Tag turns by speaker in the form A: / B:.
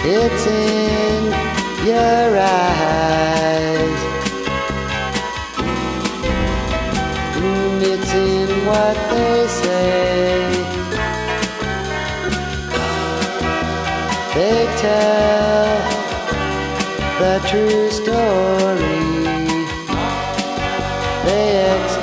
A: It's in your eyes. It's in what they say. They tell the true story. They